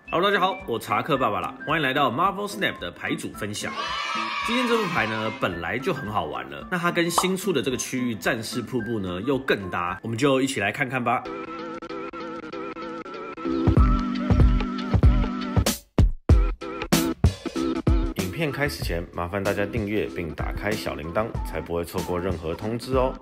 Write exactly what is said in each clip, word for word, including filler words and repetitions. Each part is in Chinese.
Hello， 大家好，我查克爸爸啦，欢迎来到 Marvel Snap 的牌组分享。今天这副牌呢，本来就很好玩了，那它跟新出的这个区域战士瀑布呢又更搭，我们就一起来看看吧。影片开始前，麻烦大家订阅并打开小铃铛，才不会错过任何通知哦。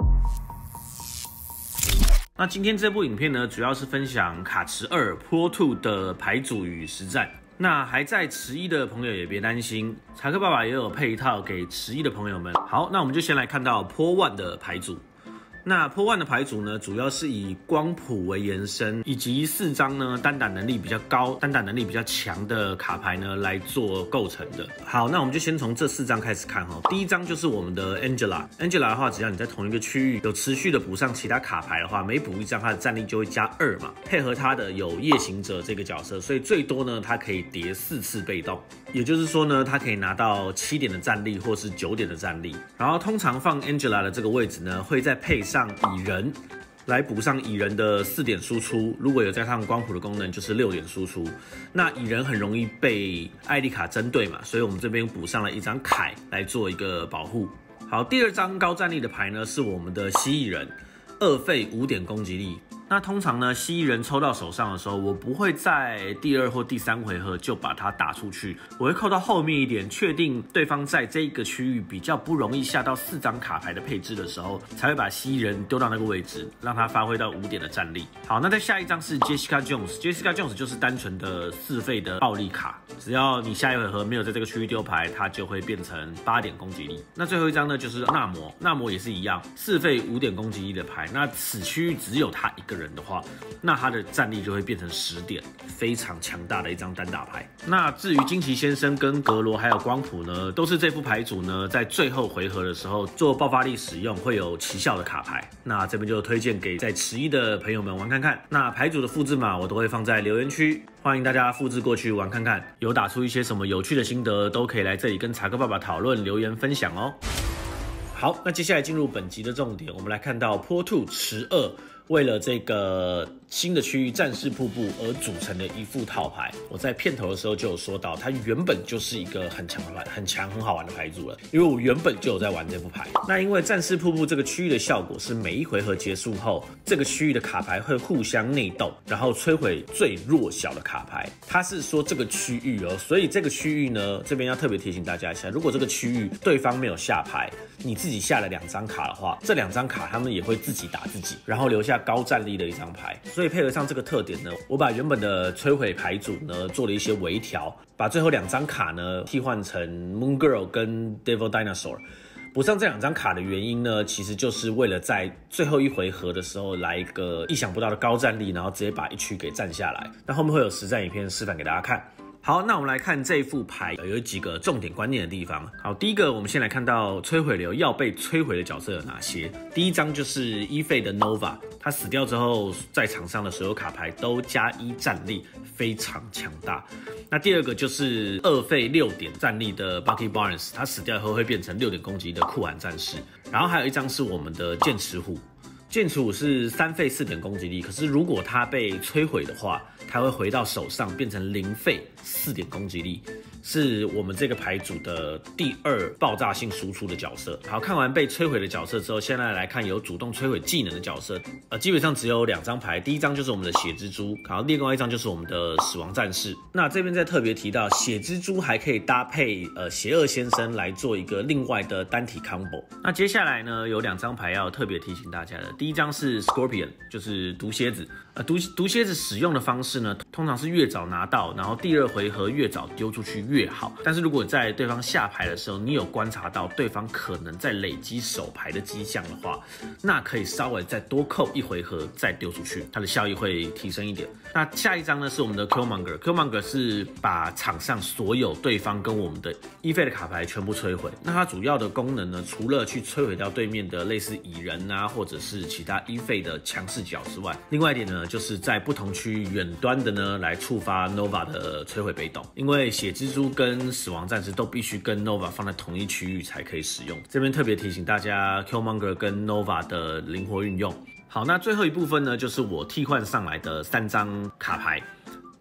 那今天这部影片呢，主要是分享卡池二 Pro 二的牌组与实战。那还在池一的朋友也别担心，查克爸爸也有配一套给池一的朋友们。好，那我们就先来看到 Pro 一的牌组。那 Pro 一的牌组呢，主要是以光谱为延伸，以及四张呢单打能力比较高、单打能力比较强的卡牌呢来做构成的。好，那我们就先从这四张开始看哈。第一张就是我们的 Angela，Angela 的话，只要你在同一个区域有持续的补上其他卡牌的话，每补一张它的战力就会加二嘛。配合它的有夜行者这个角色，所以最多呢它可以叠四次被动，也就是说呢，它可以拿到七点的战力或是九点的战力。然后通常放 Angela 的这个位置呢，会再配上蚁人来补上蚁人的四点输出，如果有加上光谱的功能，就是六点输出。那蚁人很容易被艾丽卡针对嘛，所以我们这边补上了一张凯来做一个保护。好，第二张高战力的牌呢是我们的蜥蜴人，二费五点攻击力。那通常呢，蜥蜴人抽到手上的时候，我不会在第二或第三回合就把它打出去，我会扣到后面一点，确定对方在这个区域比较不容易下到四张卡牌的配置的时候，才会把蜥蜴人丢到那个位置，让他发挥到五点的战力。好，那在下一张是 Jessica Jones，Jessica Jones 就是单纯的四费的暴力卡，只要你下一回合没有在这个区域丢牌，它就会变成八点攻击力。那最后一张呢，就是纳摩，纳摩也是一样，四费五点攻击力的牌，那此区域只有他一个人人的话，那他的战力就会变成十点，非常强大的一张单打牌。那至于惊奇先生跟格罗还有光谱呢，都是这副牌组呢在最后回合的时候做爆发力使用会有奇效的卡牌。那这边就推荐给在池一的朋友们玩看看。那牌组的复制码我都会放在留言区，欢迎大家复制过去玩看看，有打出一些什么有趣的心得，都可以来这里跟查克爸爸讨论留言分享哦。好，那接下来进入本集的重点，我们来看到 Pro 二池二为了这个新的区域战士瀑布而组成的一副套牌。我在片头的时候就有说到，它原本就是一个很强的牌、很强、很好玩的牌组了，因为我原本就有在玩这副牌。那因为战士瀑布这个区域的效果是每一回合结束后，这个区域的卡牌会互相内斗，然后摧毁最弱小的卡牌。它是说这个区域哦，所以这个区域呢，这边要特别提醒大家一下，如果这个区域对方没有下牌，你自己下了两张卡的话，这两张卡他们也会自己打自己，然后留下高战力的一张牌。所以配合上这个特点呢，我把原本的摧毁牌组呢做了一些微调，把最后两张卡呢替换成 Moon Girl 跟 Devil Dinosaur。补上这两张卡的原因呢，其实就是为了在最后一回合的时候来一个意想不到的高战力，然后直接把一区给占下来。那后面会有实战影片示范给大家看。好，那我们来看这副牌有几个重点观念的地方。好，第一个我们先来看到摧毁流要被摧毁的角色有哪些。第一张就是一费的 Nova， 他死掉之后，在场上的所有卡牌都加一战力，非常强大。那第二个就是二费六点战力的 Bucky Barnes， 他死掉以后会变成六点攻击的酷寒战士。然后还有一张是我们的剑齿虎。剑齿虎是三费四点攻击力，可是如果它被摧毁的话，它会回到手上变成零费四点攻击力，是我们这个牌组的第二爆炸性输出的角色。好，看完被摧毁的角色之后，现在来看有主动摧毁技能的角色。呃，基本上只有两张牌，第一张就是我们的血蜘蛛，然后另外一张就是我们的死亡战士。那这边再特别提到，血蜘蛛还可以搭配呃邪恶先生来做一个另外的单体 combo。那接下来呢，有两张牌要特别提醒大家的。第一张是 Scorpion， 就是毒蝎子。呃，毒毒蝎子使用的方式呢，通常是越早拿到，然后第二回合越早丢出去越好。但是如果在对方下牌的时候，你有观察到对方可能在累积手牌的迹象的话，那可以稍微再多扣一回合再丢出去，它的效益会提升一点。那下一张呢是我们的 Killmonger，Killmonger 是把场上所有对方跟我们的一费的卡牌全部摧毁。那它主要的功能呢，除了去摧毁掉对面的类似蚁人啊，或者是其他一费的强势角之外，另外一点呢，就是在不同区域远端的呢来触发 Nova 的摧毁被动，因为血蜘蛛跟死亡战士都必须跟 Nova 放在同一区域才可以使用。这边特别提醒大家 Killmonger 跟 Nova 的灵活运用。好，那最后一部分呢，就是我替换上来的三张卡牌。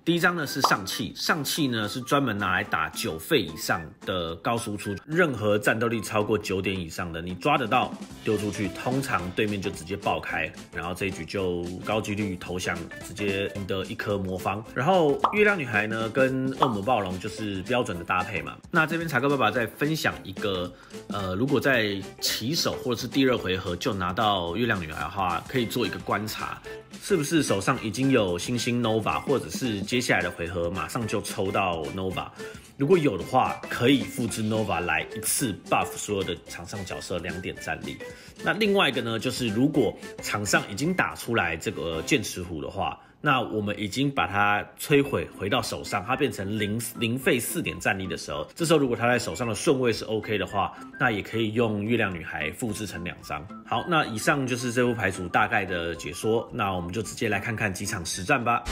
第一张呢是上气，上气呢是专门拿来打九费以上的高输出，任何战斗力超过九点以上的，你抓得到丢出去，通常对面就直接爆开，然后这一局就高几率投降，直接赢得一颗魔方。然后月亮女孩呢跟恶魔暴龙就是标准的搭配嘛。那这边查克爸爸在分享一个，呃，如果在起手或者是第二回合就拿到月亮女孩的话，可以做一个观察。是不是手上已经有星星 Nova， 或者是接下来的回合马上就抽到 Nova？ 如果有的话，可以复制 Nova 来一次 buff 所有的场上角色两点战力。那另外一个呢，就是如果场上已经打出来这个剑齿虎的话，那我们已经把它摧毁回到手上，它变成零零费四点战力的时候，这时候如果它在手上的顺位是 OK 的话，那也可以用月亮女孩复制成两张。好，那以上就是这副牌组大概的解说，那我们就直接来看看几场实战吧。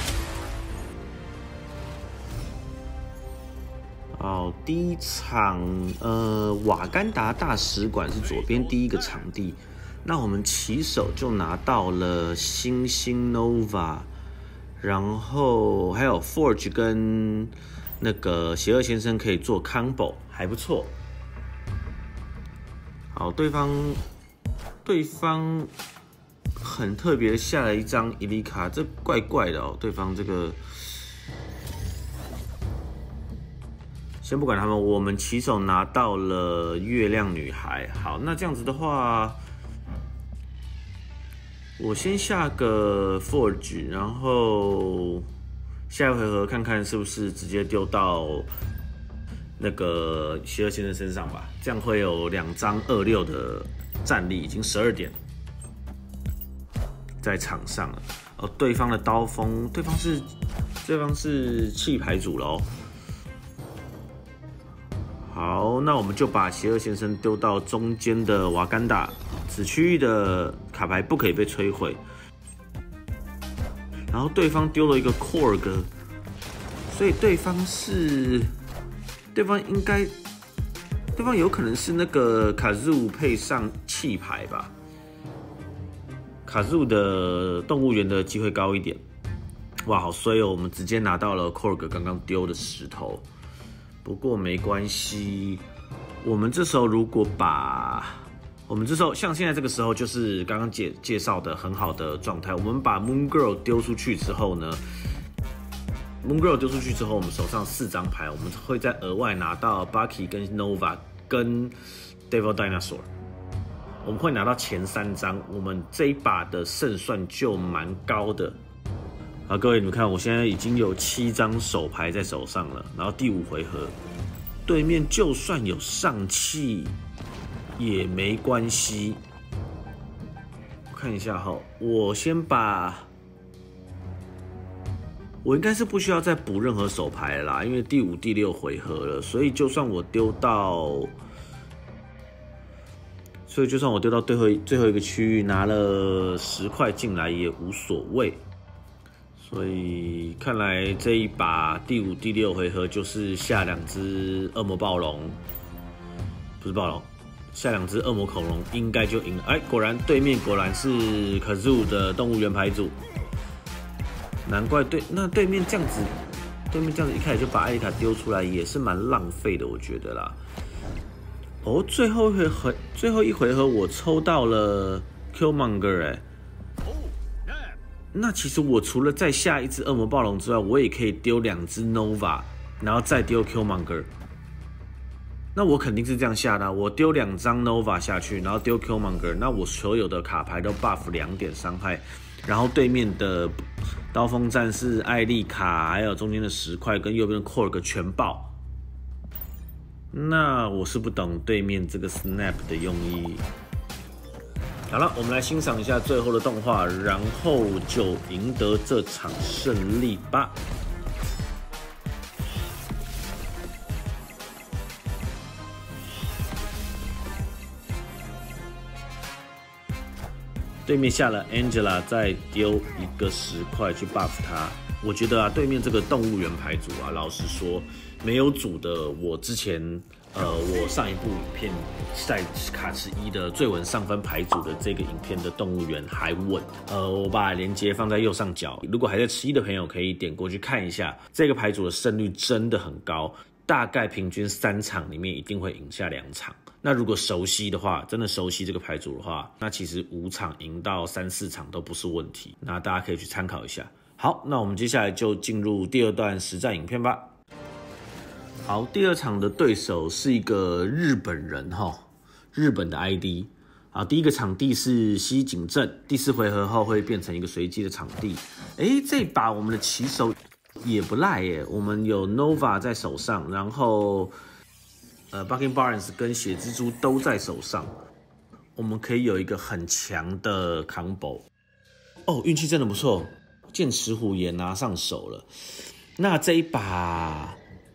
好，第一场，呃，瓦干达大使馆是左边第一个场地，那我们起手就拿到了星星 Nova。然后还有 Forge 跟那个邪恶先生可以做 combo， 还不错。好，对方对方很特别下了一张伊利卡，这怪怪的哦。对方这个先不管他们，我们起手拿到了月亮女孩。好，那这样子的话。我先下个 Forge， 然后下一回合看看是不是直接丢到那个邪恶先生身上吧，这样会有两张二六的战力，已经十二点在场上了。哦，对方的刀锋，对方是对方是弃牌组喽。好，那我们就把邪恶先生丢到中间的瓦干达。此区域的卡牌不可以被摧毁，然后对方丢了一个 Korg， 所以对方是，对方应该，对方有可能是那个卡祖配上弃牌吧，卡祖的动物园的机会高一点。哇，好衰哦，我们直接拿到了 Korg 刚刚丢的石头，不过没关系，我们这时候如果把我们这时候像现在这个时候，就是刚刚介介绍的很好的状态。我们把 Moon Girl 丢出去之后呢 ，Moon Girl 丢出去之后，我们手上四张牌，我们会再额外拿到 Bucky 跟 Nova 跟 Devil Dinosaur， 我们会拿到前三张，我们这一把的胜算就蛮高的。好，各位你们看，我现在已经有七张手牌在手上了，然后第五回合，对面就算有上气。也没关系，看一下哈，我先把，我应该是不需要再补任何手牌了啦，因为第五、第六回合了，所以就算我丢到，所以就算我丢到最后最后一个区域拿了十块进来也无所谓，所以看来这一把第五、第六回合就是下两只恶魔暴龙，不是暴龙。下两只恶魔恐龙应该就赢了，哎，果然对面果然是 Kazoo 的动物园牌组，难怪对那对面这样子，对面这样子一开始就把艾丽塔丢出来，也是蛮浪费的，我觉得啦。哦，最后一回合，最后一回合我抽到了 Killmonger 哎、欸，那其实我除了再下一只恶魔暴龙之外，我也可以丢两只 Nova， 然后再丢 Killmonger。那我肯定是这样下的、啊，我丢两张 Nova 下去，然后丢 Killmonger， 那我所有的卡牌都 buff 两点伤害，然后对面的刀锋战士、艾丽卡，还有中间的十块跟右边的 Korg 全爆。那我是不懂对面这个 Snap 的用意。好了，我们来欣赏一下最后的动画，然后就赢得这场胜利吧。对面下了 Angela， 再丢一个十块去 buff 他。我觉得啊，对面这个动物园牌组啊，老实说，没有组的我之前呃我上一部影片在卡池一的最稳上分牌组的这个影片的动物园还稳。呃，我把连结放在右上角，如果还在池一的朋友可以点过去看一下，这个牌组的胜率真的很高，大概平均三场里面一定会赢下两场。那如果熟悉的话，真的熟悉这个牌组的话，那其实五场赢到三四场都不是问题。那大家可以去参考一下。好，那我们接下来就进入第二段实战影片吧。好，第二场的对手是一个日本人哈，日本的 I D。好，第一个场地是西井镇，第四回合后会变成一个随机的场地。哎，这把我们的棋手也不赖耶，我们有 Nova 在手上，然后。呃 ，Bucking Barnes 跟血蜘蛛都在手上，我们可以有一个很强的 combo。哦，运气真的不错，剑齿虎也拿上手了。那这一把，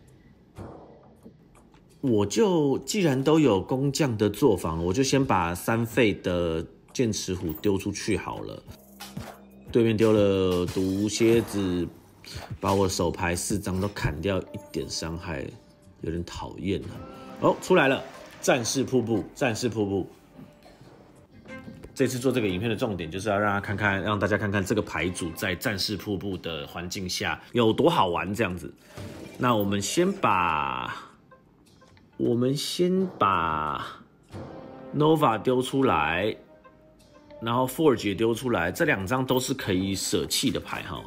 我就既然都有工匠的做法，我就先把三费的剑齿虎丢出去好了。对面丢了毒蝎子，把我手牌四张都砍掉一点伤害，有点讨厌了。哦，出来了！战士瀑布，战士瀑布。这次做这个影片的重点就是要让他看看，让大家看看这个牌组在战士瀑布的环境下有多好玩，这样子。那我们先把，我们先把 Nova 丢出来，然后 Forge 也丢出来，这两张都是可以舍弃的牌哈。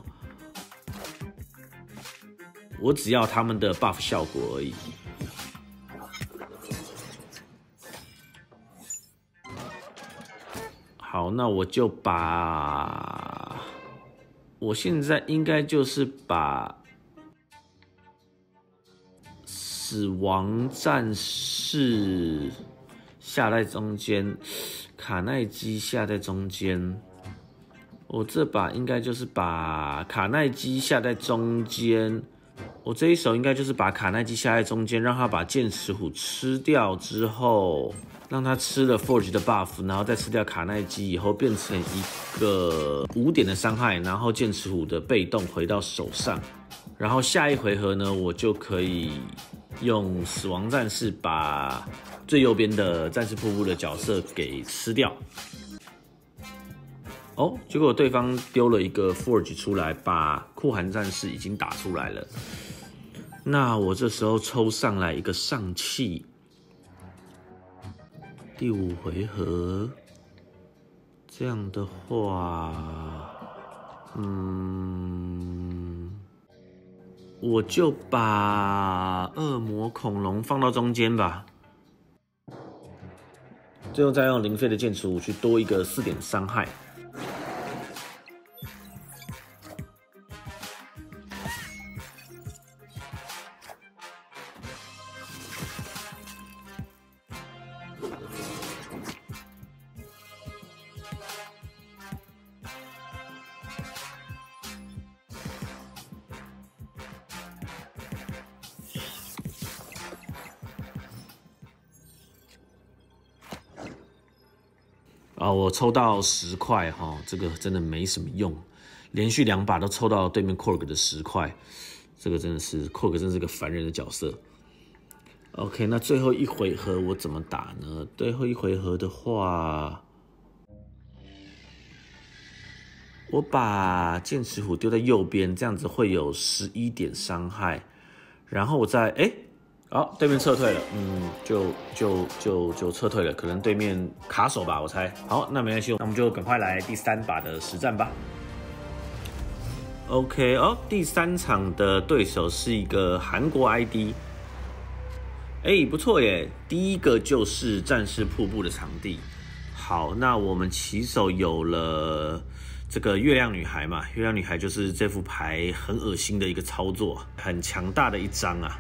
我只要他们的 buff 效果而已。好，那我就把，我现在应该就是把死亡战士下在中间，卡耐基下在中间。我这把应该就是把卡耐基下在中间。我这一手应该就是把卡耐基下在中间，让他把剑齿虎吃掉之后。让他吃了 Forge 的 buff， 然后再吃掉卡耐基以后，变成一个五点的伤害，然后剑齿虎的被动回到手上，然后下一回合呢，我就可以用死亡战士把最右边的战士瀑布的角色给吃掉。哦，结果对方丢了一个 Forge 出来，把酷寒战士已经打出来了。那我这时候抽上来一个上气。第五回合，这样的话，嗯，我就把恶魔恐龙放到中间吧，最后再用零费的剑齿虎去多一个四点伤害。啊，我抽到十块哈，这个真的没什么用，连续两把都抽到对面 Korg 的十块，这个真的是 Korg 真是个烦人的角色。OK， 那最后一回合我怎么打呢？最后一回合的话，我把剑齿虎丢在右边，这样子会有十一点伤害，然后我再哎。好，对面撤退了，嗯，就就就就撤退了，可能对面卡手吧，我猜。好，那没关系，那我们就赶快来第三把的实战吧。OK， 哦，第三场的对手是一个韩国 I D， 哎，不错耶，第一个就是战士瀑布的场地。好，那我们棋手有了这个月亮女孩嘛，月亮女孩就是这副牌很恶心的一个操作，很强大的一张啊。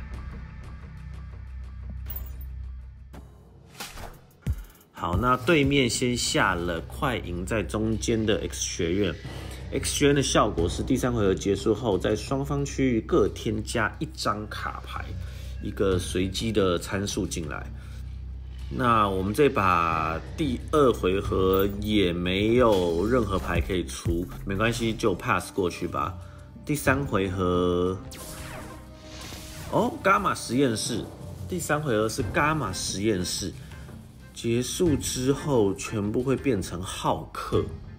好，那对面先下了快赢在中间的 X 学院 ，X 学院的效果是第三回合结束后，在双方区域各添加一张卡牌，一个随机的参数进来。那我们这把第二回合也没有任何牌可以出，没关系，就 pass 过去吧。第三回合，哦，伽马实验室， 第三回合是伽马实验室，结束之后全部会变成浩克。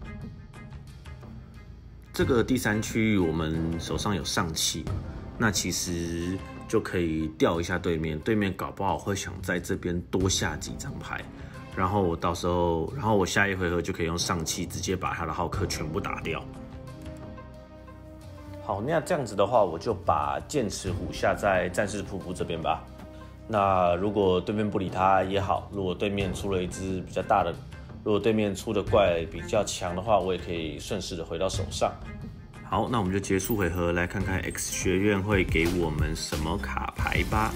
这个第三区域我们手上有上气，那其实就可以调一下对面，对面搞不好会想在这边多下几张牌，然后我到时候，然后我下一回合就可以用上气直接把他的浩克全部打掉。好，那这样子的话，我就把剑齿虎下在战士瀑布这边吧。那如果对面不理他也好，如果对面出了一只比较大的，如果对面出的怪比较强的话，我也可以顺势的回到手上。好，那我们就结束回合，来看看 X 学院会给我们什么卡牌吧。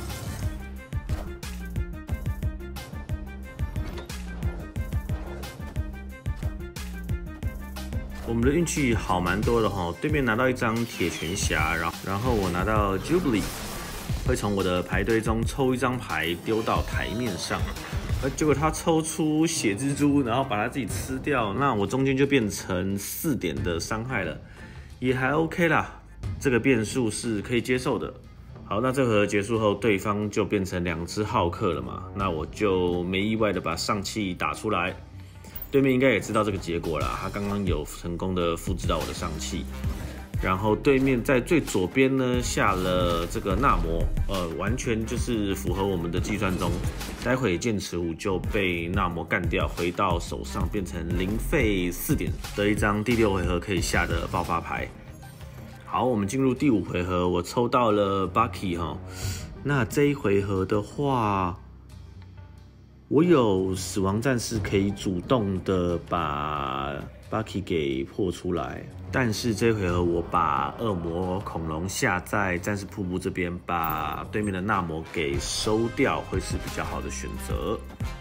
我们的运气好蛮多的哈，对面拿到一张铁拳侠，然后然后我拿到 Jubilee， 会从我的牌堆中抽一张牌丢到台面上，而结果他抽出血蜘蛛，然后把他自己吃掉，那我中间就变成四点的伤害了，也还 OK 啦，这个变数是可以接受的。好，那这回合结束后，对方就变成两只浩克了嘛，那我就没意外的把上气打出来。对面应该也知道这个结果啦，他刚刚有成功的复制到我的上气，然后对面在最左边呢下了这个纳摩，呃，完全就是符合我们的计算中。待会剑齿虎就被纳摩干掉，回到手上变成零费四点的一张第六回合可以下的爆发牌。好，我们进入第五回合，我抽到了 Bucky 哈，那这一回合的话。我有死亡战士可以主动的把 Bucky 给破出来，但是这回合我把恶魔恐龙下在战士瀑布这边，把对面的纳摩给收掉，会是比较好的选择。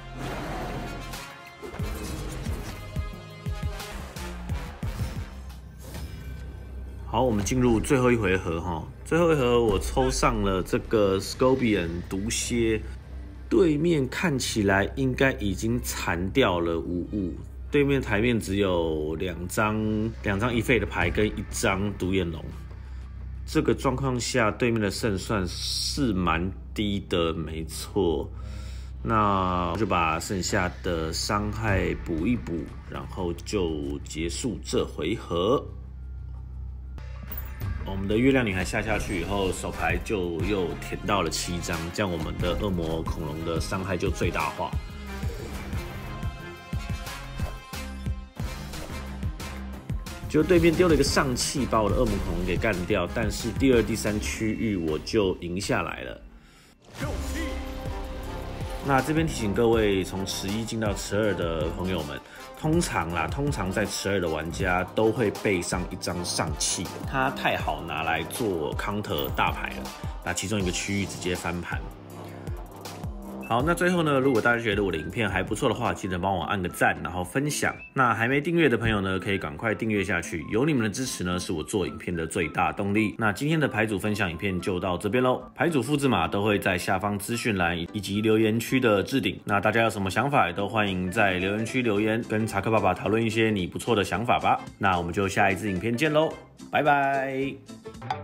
好，我们进入最后一回合哈，最后一回合我抽上了这个 Scorpion 毒蝎。对面看起来应该已经残掉了无误，对面台面只有两张两张一费的牌跟一张独眼龙，这个状况下对面的胜算是蛮低的，没错。那我就把剩下的伤害补一补，然后就结束这回合。我们的月亮女孩下下去以后，手牌就又填到了七张，这样我们的恶魔恐龙的伤害就最大化。就对面丢了一个上气，把我的恶魔恐龙给干掉，但是第二、第三区域我就赢下来了。那这边提醒各位，从池一进到池二的朋友们，通常啦，通常在池二的玩家都会备上一张上气，它太好拿来做 counter 大牌了，把其中一个区域直接翻盘。好，那最后呢，如果大家觉得我的影片还不错的话，记得帮我按个赞，然后分享。那还没订阅的朋友呢，可以赶快订阅下去，有你们的支持呢，是我做影片的最大动力。那今天的牌组分享影片就到这边喽，牌组复制码都会在下方资讯栏以及留言区的置顶。那大家有什么想法，也都欢迎在留言区留言，跟查克爸爸讨论一些你不错的想法吧。那我们就下一支影片见喽，拜拜。